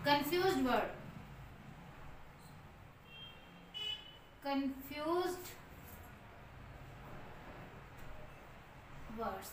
Confused word, confused words.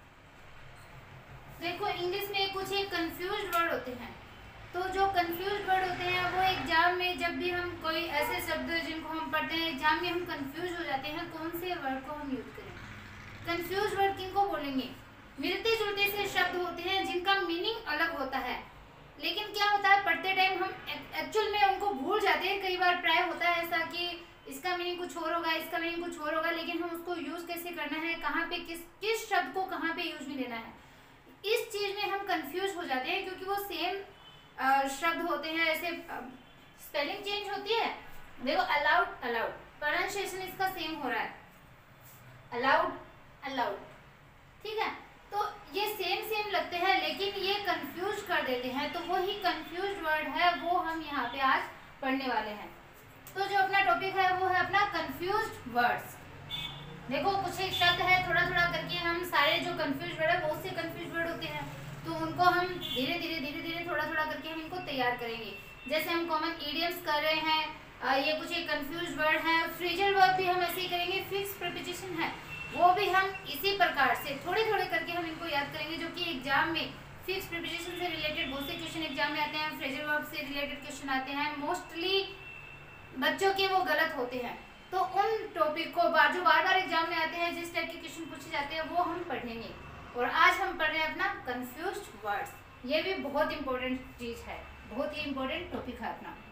देखो English में कुछ एक कंफ्यूज्ड वर्ड होते हैं, तो जो कंफ्यूज्ड वर्ड होते हैं वो एग्जाम में जब भी हम कोई ऐसे शब्द जिनको हम पढ़ते हैं एग्जाम में हम कंफ्यूज हो जाते हैं कौन से वर्ड को हम यूज करें। कंफ्यूज वर्ड किनको बोलेंगे? मिलते जुलते से शब्द होते हैं जिनका मीनिंग अलग होता है, लेकिन क्या होता है पढ़ते टाइम हम एक्चुअल में उनको भूल जाते हैं। कई बार प्राय होता है ऐसा कि इसका मीनिंग कुछ और होगा, इसका मीनिंग कुछ और होगा, लेकिन हम उसको यूज कैसे करना है, कहाँ पे किस शब्द को कहाँ पे यूज में लेना है, इस चीज में हम कंफ्यूज हो जाते हैं, क्योंकि वो सेम शब्द होते हैं। ऐसे स्पेलिंग चेंज होती है। देखो अलाउड, अलाउड प्रोनाउंसिएशन इसका सेम हो रहा है, अलाउड अलाउड, ठीक है। तो ये सेम लगते हैं लेकिन ये कंफ्यूज कर देते हैं, तो वही कंफ्यूज वर्ड है वो हम यहाँ पे आज पढ़ने वाले हैं। तो जो अपना टॉपिक है वो है अपना कंफ्यूज्ड वर्ड्स। देखो कुछ एक शब्द है, थोड़ा थोड़ा करके हम सारे जो कंफ्यूज वर्ड है बहुत से कंफ्यूज वर्ड होते हैं, तो उनको हम धीरे धीरे थोड़ा थोड़ा करके हम इनको तैयार करेंगे। जैसे हम कॉमन इडियम्स कर रहे हैं, ये कुछ एक कंफ्यूज वर्ड है। फ्रेजल वर्ब भी हम ऐसे ही करेंगे। फिक्स प्रीपोजिशन है वो भी हम इसी प्रकार से थोड़े थोड़े करके हम इनको याद करेंगे, जो कि एग्जाम में फिक्स प्रीपोजिशन से रिलेटेड बहुत से क्वेश्चन एग्जाम में आते हैं। फ्रेजल वर्ब से रिलेटेड क्वेश्चन आते हैं, मोस्टली बच्चों के वो गलत होते हैं, तो उन टॉपिक को जो बार बार एग्जाम में आते हैं, जिस टाइप के क्वेश्चन पूछे जाते हैं वो हम पढ़ेंगे। और आज हम पढ़ रहे हैं अपना कंफ्यूज्ड वर्ड्स। ये भी बहुत इंपॉर्टेंट चीज है, बहुत ही इंपॉर्टेंट टॉपिक है अपना।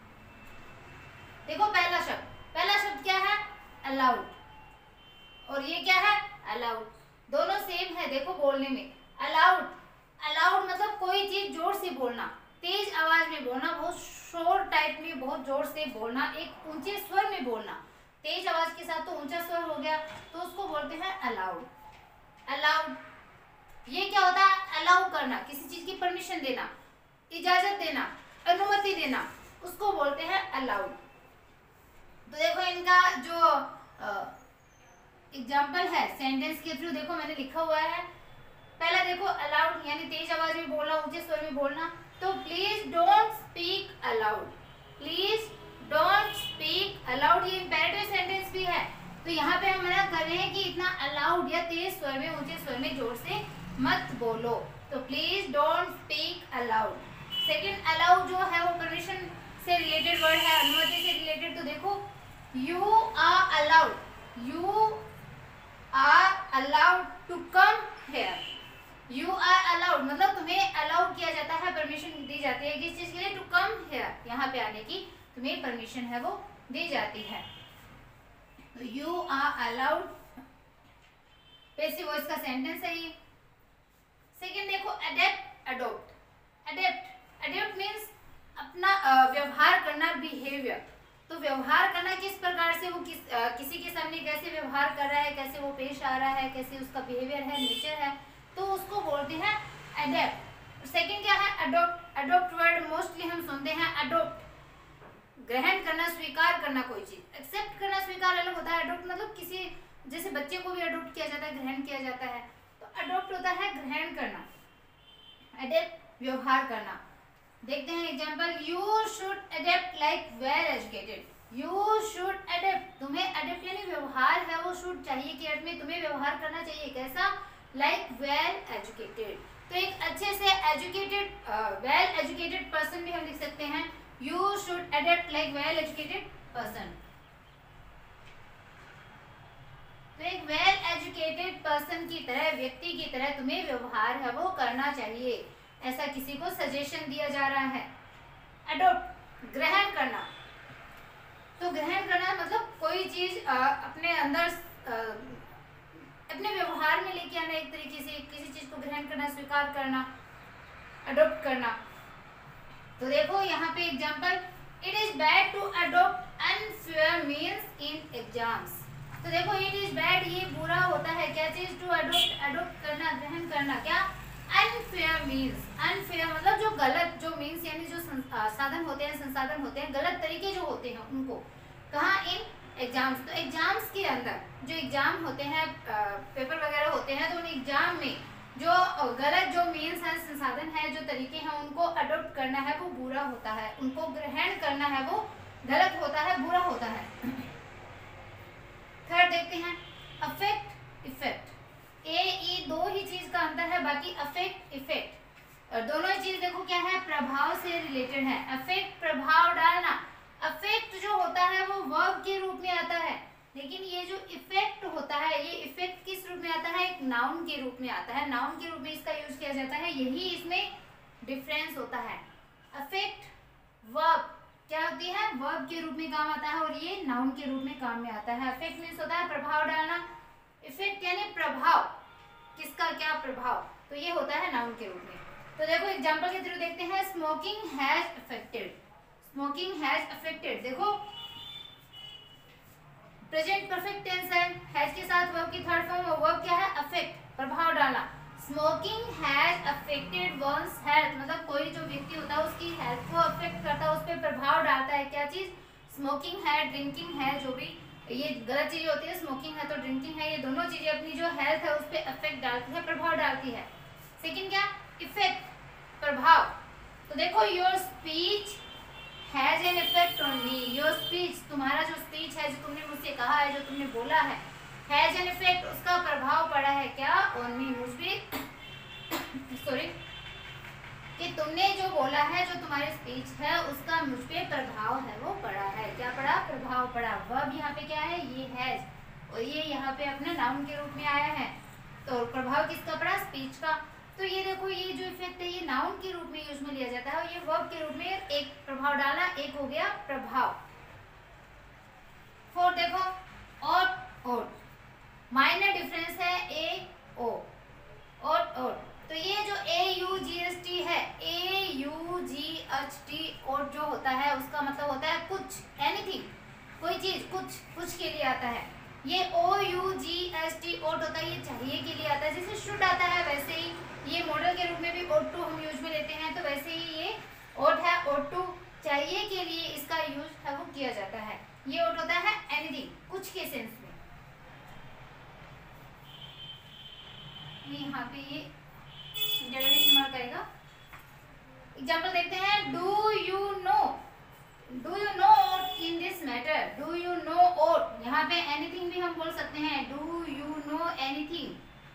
देखो पहला शब्द क्या है? अलाउड, और ये क्या है? अलाउड। दोनों सेम है देखो बोलने में। अलाउड, अलाउड मतलब कोई चीज जोर से बोलना, तेज आवाज में बोलना, बहुत शोर टाइप में बहुत जोर से बोलना, एक ऊंचे स्वर में बोलना। तेज आवाज के साथ तो ऊंचा स्वर हो गया, तो उसको बोलते हैं अलाउड। अलाउड ये क्या होता है? अलाउ करना, किसी चीज की परमिशन देना, इजाजत देना, अनुमति देना, उसको बोलते हैं अलाउड। तो देखो इनका जो एग्जाम्पल है सेंटेंस के थ्रू, देखो मैंने लिखा हुआ है। पहला देखो अलाउड यानी तेज आवाज में बोलना, ऊंचे स्वर में बोलना। तो please don't speak aloud, please don't speak aloud, ये इंपेरेटिव सेंटेंस भी है। तो यहाँ पे हम मना कर रहे हैं कि इतना अलाउड या तेज स्वर में, ऊंचे स्वर में जोर से मत बोलो। तो please don't speak aloud. Second allow जो है वो परमिशन से रिलेटेड वर्ड है, अनुमति से रिलेटेड। तो देखो you are allowed, you are allowed to come here. You are allowed मतलब तुम्हें अलाउ किया जाता है, परमिशन दी जाती है किस चीज के लिए? टू कम हेयर, यहाँ पे आने की तुम्हें परमिशन है वो दी जाती है। तो you are allowed passive voice का सेंटेंस है ये। सेकंड देखो adept, adopt. Adept, adept means अपना व्यवहार करना, बिहेवियर। तो व्यवहार करना किस प्रकार से वो किसी के सामने कैसे व्यवहार कर रहा है, कैसे वो पेश आ रहा है, कैसे उसका बिहेवियर है, नेचर है, तो उसको बोलते हैं अडेप्ट। सेकंड क्या है? अडोप्ट। अडोप्ट वर्ड मोस्टली हम सुनते हैं अडोप्ट, ग्रहण करना, स्वीकार करना कोई चीज। एक्सेप्ट करना, स्वीकार अलग होता है। अडोप्ट मतलब किसी, जैसे बच्चे को भी अडोप्ट किया जाता है, ग्रहण किया जाता है, तो अडोप्ट होता है ग्रहण करना, अडेप्ट व्यवहार करना। देखते हैं example, you should adept like well educated. You should adept, तुम्हें अडेप्ट यानी व्यवहार है वो शुड चाहिए के अर्थ में तुम्हें व्यवहार करना चाहिए, कैसा? Like well educated. तो एक अच्छे से एजुकेटेड, वेल एजुकेटेड पर्सन भी हम लिख सकते हैं, you should adept like well educated person. तो एक वेल एजुकेटेड पर्सन की तरह, व्यक्ति की तरह तुम्हें व्यवहार है वो करना चाहिए, ऐसा किसी को सजेशन दिया जा रहा है। अडोप्ट ग्रहण करना, तो ग्रहण करना मतलब कोई चीज अपने अंदर अपने व्यवहार में लेके आना, एक तरीके से किसी चीज को ग्रहण करना, स्वीकार करना, अडोप्ट करना। तो देखो यहाँ पे example, it is bad to adopt unfair means in exams. तो देखो इट इज बैड ये बुरा होता है, क्या चीज? टू अडोप्ट, अडोप्ट करना, ग्रहण करना, क्या? अनफेयर मीन्स, अनफेयर मतलब जो गलत, जो मीन्स यानी जो साधन होते हैं, संसाधन होते हैं, गलत तरीके जो होते हैं उनको, कहाँ? इन एग्जाम्स। तो एग्जाम्स के अंदर जो एग्जाम होते हैं, पेपर वगैरह होते हैं, तो उन एग्जाम में जो गलत जो मीन्स है, संसाधन है, जो तरीके हैं, उनको अडॉप्ट करना है वो बुरा होता है, उनको ग्रहण करना है वो गलत होता है, बुरा होता है। थर्ड देखते हैं अफेक्ट इफेक्ट। ए ई दो ही चीज का अंतर है, बाकी अफेक्ट इफेक्ट और दोनों ही चीज देखो क्या है, प्रभाव से रिलेटेड है। अफेक्ट प्रभाव डालना, अफेक्ट जो होता है वो वर्ब के रूप में आता है, लेकिन ये जो इफेक्ट होता है, ये इफेक्ट किस रूप में आता है, एक नाउन के रूप में आता है, नाउन के रूप में इसका यूज किया जाता है, यही इसमें डिफरेंस होता है। अफेक्ट वर्ब क्या होती है, वर्ब के रूप में काम आता है और ये नाउन के रूप में काम में आता है। अफेक्ट मीन्स होता है प्रभाव डालना, इफेक्ट यानी प्रभाव, किसका क्या प्रभाव, तो ये होता है नाउन के रूप में। तो देखो एग्जांपल के थ्रू देखते हैं, smoking has affected, smoking has affected, देखो प्रेजेंट परफेक्ट टेंस है, हैज के साथ वर्ब की थर्ड फॉर्म और वर्ब क्या है, अफेक्ट, प्रभाव डालना। Smoking has affected one's health, मतलब कोई जो व्यक्ति होता है उसकी हेल्थ को अफेक्ट करता है, उस पर प्रभाव डालता है, क्या चीज, स्मोकिंग है, ड्रिंकिंग है, जो भी ये गलत चीजें होती है, स्मोकिंग है तो ड्रिंकिंग है, ये दोनों चीजें अपनी जो हेल्थ है उस पर अफेक्ट डालती है, प्रभाव डालती है। सेकंड क्या, इफेक्ट, प्रभाव, तो देखो your speech has an effect on me, your speech, तुम्हारा जो स्पीच है, जो तुमने मुझसे कहा है, जो तुमने बोला है, हैज एन इफेक्ट, उसका प्रभाव पड़ा है क्या, ऑन मी, मुझ पे, सॉरी, कि तुमने जो बोला है, जो तुम्हारी स्पीच है, उसका मुझ पे प्रभाव है वो पड़ा है, क्या पड़ा, प्रभाव पड़ा। वर्ब यहाँ पे क्या है, ये हैज, और ये यहाँ पे अपने नाउन के रूप में आया है, तो प्रभाव किसका पड़ा, स्पीच का। तो ये देखो ये जो इफेक्ट है ये नाउन के रूप में यूज में लिया जाता है और ये वर्ब के रूप में एक प्रभाव डाला, एक हो गया प्रभाव। फोर्थ देखो और माइनर डिफरेंस है ए ओ और तो ये जो A U G S T है, A U G H T और जो होता है उसका मतलब होता है कुछ, एनीथिंग, कोई चीज, कुछ के लिए आता है। ये O U G S T ought होता है, ये चाहिए के लिए आता है, जैसे शुड आता है वैसे ही ये मॉडल के रूप में भी ओट टू हम यूज में लेते हैं, तो वैसे ही ये ओट है, ओट टू चाहिए के लिए इसका यूज है वो किया जाता है। ये ओट होता है एनीथिंग, कुछ के सेंस में। यहाँ पे ये इंटररोगेशन मार्क आएगा। एग्जांपल देखते हैं, do you know in this matter, do you know और यहाँ पे एनीथिंग भी हम बोल सकते हैं, do you know anything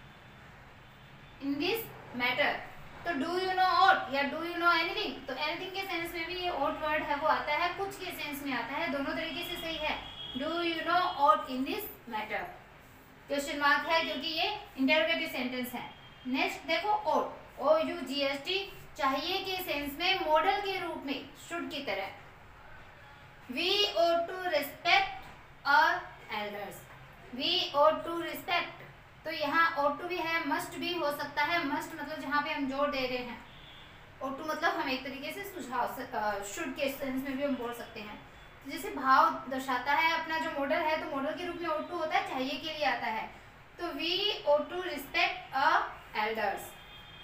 in this matter, तो डू यू नो और या डू यू नो एनीथिंग, तो एनीथिंग के सेंस में भी ये ओट वर्ड है वो आता है, कुछ के सेंस में आता है, दोनों तरीके से सही है। डू यू नो और in this matter, question mark है क्योंकि ये इंटरोगेटिव सेंटेंस है। नेक्स्ट देखो ought, O U G S T, चाहिए के सेंस में मॉडल के रूप में शुड की तरह। We ought to respect our elders, we ought to respect, तो यहाँ ought to भी है, must भी हो सकता है, must मतलब जहाँ पे हम जोर दे रहे हैं, ought to मतलब हम एक तरीके से सुझाव, should के सेंस में भी हम बोल सकते हैं, तो जैसे भाव दर्शाता है अपना जो मॉडल है, तो मॉडल के रूप में ought to होता है, चाहिए के लिए आता है, तो we ought to respect our elders।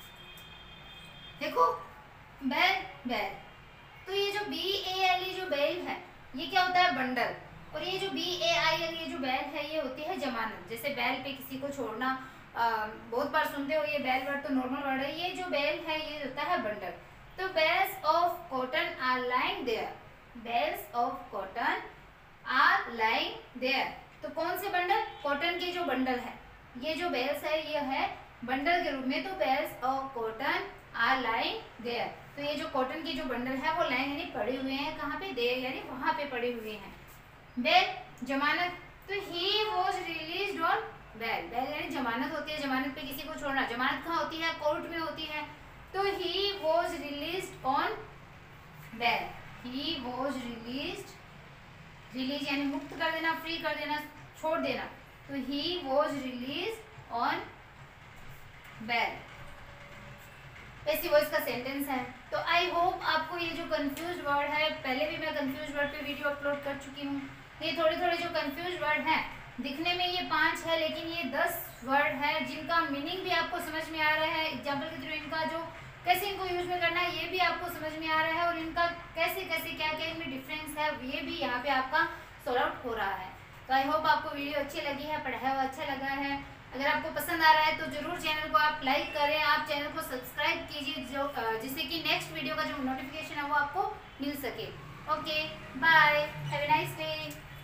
देखो बैल, तो ये जो बी ए एल जो बैल है ये क्या होता है, बंडल, और ये जो बी ए आई एल ये जो बैल है ये होती है जमानत, जैसे बैल पे किसी को छोड़ना, बहुत बार सुनते हो ये बैल वर्ड, तो नॉर्मल वर्ड है, ये जो बैल है ये होता है बंडल। तो bales of cotton are lying there, bales of cotton are lying there, तो कौन से बंडल, कॉटन के जो बंडल है, ये जो बेल्स है ये है बंडल के रूप में, तो bales of cotton are lying there, तो ये जो कॉटन के जो बंडल है वो लाइन यानी पड़े हुए हैं, कहाँ पे, देयर यानी वहां पे पड़े हुए हैं। बेल जमानत, तो he was released on bail, bail यानी जमानत होती है, जमानत पे किसी को छोड़ना, जमानत कहाँ होती है, कोर्ट में होती है, तो he was released on bail, he was released, release यानी मुक्त कर देना, फ्री कर देना, छोड़ देना, तो he was released on bail, ऐसी वॉइस का सेंटेंस है। तो आई होप आपको ये जो कंफ्यूज वर्ड है, पहले भी मैं कंफ्यूज वर्ड पे वीडियो अपलोड कर चुकी हूँ, ये थोड़े थोड़े जो कंफ्यूज वर्ड हैं, दिखने में ये 5 है लेकिन ये 10 वर्ड है जिनका मीनिंग भी आपको समझ में आ रहा है, एग्जाम्पल के थ्रू इनका जो कैसे इनको यूज में करना है ये भी आपको समझ में आ रहा है, और इनका कैसे कैसे क्या क्या इनमें डिफरेंस है ये भी यहाँ पे आपका सॉल्व आउट हो रहा है। तो आई होप आपको वीडियो अच्छी लगी है, पढ़ाया हुआ अच्छा लगा है। अगर आपको पसंद आ रहा है तो जरूर चैनल को आप लाइक करें, आप चैनल को सब्सक्राइब कीजिए जो जिससे कि नेक्स्ट वीडियो का जो नोटिफिकेशन है वो आपको मिल सके। Okay bye, have a nice day.